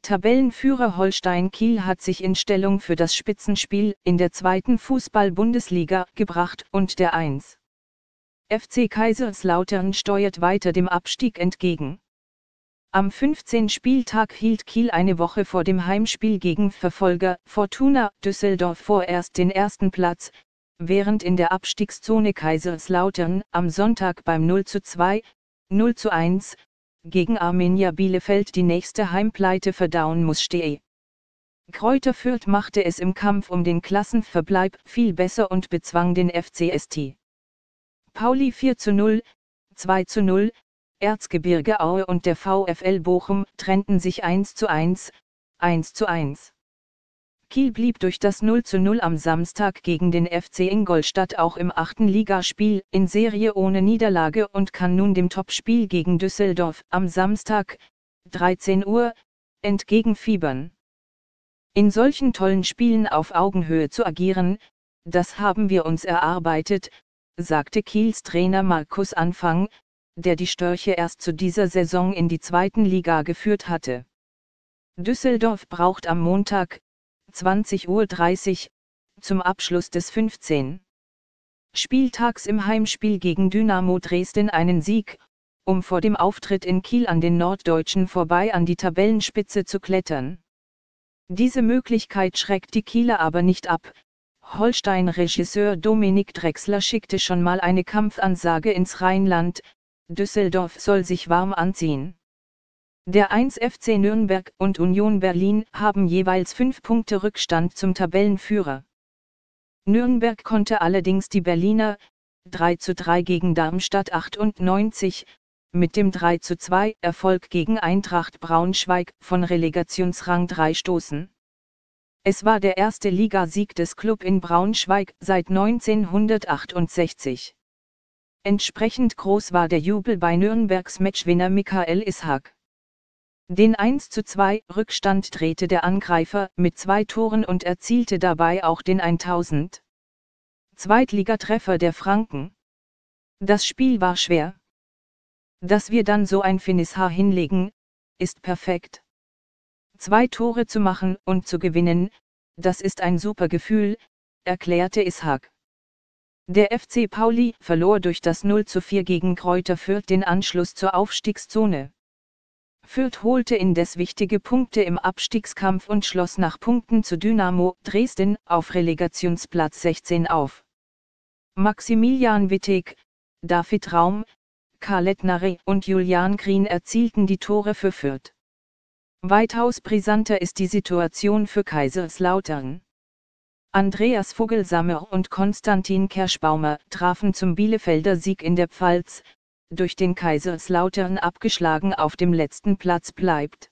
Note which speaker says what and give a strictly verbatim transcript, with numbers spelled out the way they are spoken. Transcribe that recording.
Speaker 1: Tabellenführer Holstein Kiel hat sich in Stellung für das Spitzenspiel in der zweiten Fußball-Bundesliga gebracht und der erster F C Kaiserslautern steuert weiter dem Abstieg entgegen. Am fünfzehnten Spieltag hielt Kiel eine Woche vor dem Heimspiel gegen Verfolger Fortuna Düsseldorf vorerst den ersten Platz, während in der Abstiegszone Kaiserslautern am Sonntag beim null zu zwei, null zu eins gegen Arminia Bielefeld die nächste Heimpleite verdauen muss stehe. Greuther Fürth machte es im Kampf um den Klassenverbleib viel besser und bezwang den F C St. Pauli vier zu null, zwei zu null, Erzgebirge Aue und der VfL Bochum trennten sich eins zu eins, eins zu eins. Kiel blieb durch das null zu null am Samstag gegen den F C Ingolstadt auch im achten Ligaspiel in Serie ohne Niederlage und kann nun dem Topspiel gegen Düsseldorf am Samstag, dreizehn Uhr, entgegenfiebern. In solchen tollen Spielen auf Augenhöhe zu agieren, das haben wir uns erarbeitet, sagte Kiels Trainer Markus Anfang, der die Störche erst zu dieser Saison in die zweiten Liga geführt hatte. Düsseldorf braucht am Montag, zwanzig Uhr dreißig, zum Abschluss des fünfzehnten Spieltags im Heimspiel gegen Dynamo Dresden einen Sieg, um vor dem Auftritt in Kiel an den Norddeutschen vorbei an die Tabellenspitze zu klettern. Diese Möglichkeit schreckt die Kieler aber nicht ab. Holstein-Regisseur Dominik Drechsler schickte schon mal eine Kampfansage ins Rheinland: Düsseldorf soll sich warm anziehen. Der erster F C Nürnberg und Union Berlin haben jeweils fünf Punkte Rückstand zum Tabellenführer. Nürnberg konnte allerdings die Berliner drei zu drei gegen Darmstadt achtundneunzig mit dem drei zu zwei Erfolg gegen Eintracht Braunschweig von Relegationsrang drei stoßen. Es war der erste Ligasieg des Club in Braunschweig seit neunzehnhundertachtundsechzig. Entsprechend groß war der Jubel bei Nürnbergs Matchwinner Michael Ishak. Den eins zu zwei Rückstand drehte der Angreifer mit zwei Toren und erzielte dabei auch den tausend Zweitligatreffer der Franken. Das Spiel war schwer. Dass wir dann so ein Finisher hinlegen, ist perfekt. Zwei Tore zu machen und zu gewinnen, das ist ein super Gefühl, erklärte Ishak. Der F C Pauli verlor durch das null zu vier gegen Greuther Fürth den Anschluss zur Aufstiegszone. Fürth holte indes wichtige Punkte im Abstiegskampf und schloss nach Punkten zu Dynamo Dresden auf Relegationsplatz sechzehn auf. Maximilian Wittig, David Raum, Khaled Narey und Julian Green erzielten die Tore für Fürth. Weitaus brisanter ist die Situation für Kaiserslautern. Andreas Vogelsammer und Konstantin Kerschbaumer trafen zum Bielefelder Sieg in der Pfalz, durch den Kaiserslautern abgeschlagen auf dem letzten Platz bleibt.